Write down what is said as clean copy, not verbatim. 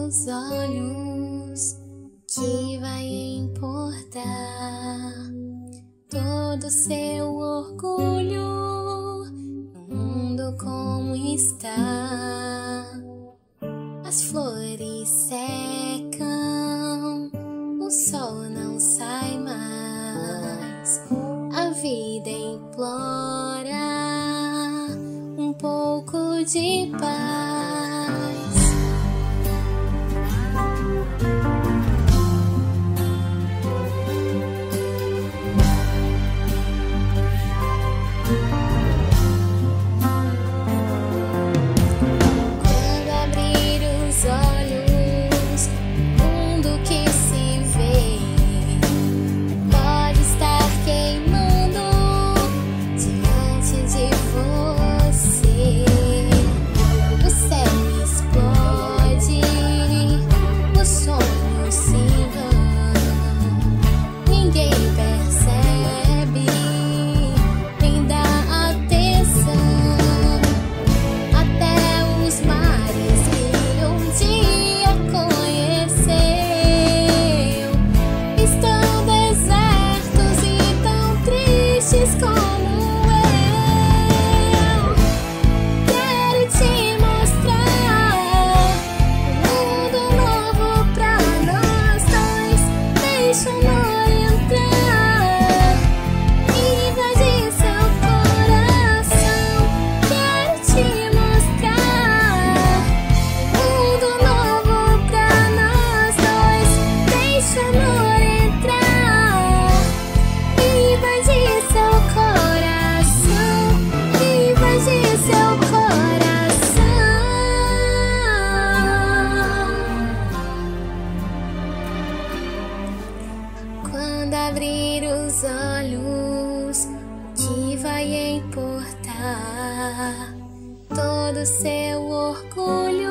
os olhos, que vai importar todo seu orgulho no mundo como está. As flores secam, o sol não sai mais, a vida implora um pouco de paz. Quando abrir os olhos, o que vai importar? Todo seu orgulho